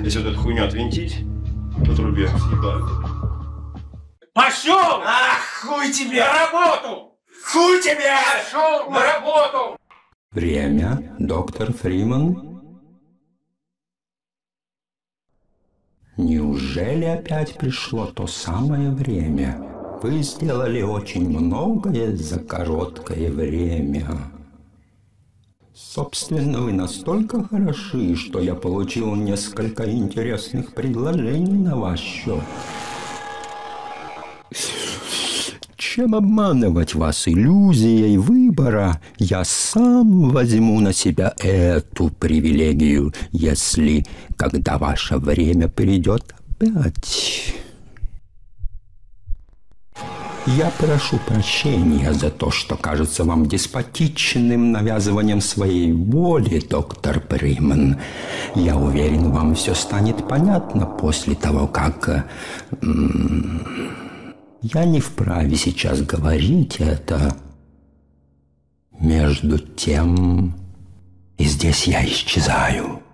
Если вот эту хуйню отвинтить, то трубе съебали. Пошел! Ах, хуй тебе! На работу! Хуй тебе! Пошел на работу! Время, доктор Фриман. Неужели опять пришло то самое время? Вы сделали очень многое за короткое время. Собственно, вы настолько хороши, что я получил несколько интересных предложений на ваш счет. Чем обманывать вас иллюзией выбора, я сам возьму на себя эту привилегию, если, когда ваше время придет опять. Я прошу прощения за то, что кажется вам деспотичным навязыванием своей воли, доктор Фриман. Я уверен, вам все станет понятно после того, как... Я не вправе сейчас говорить это. Между тем, и здесь я исчезаю.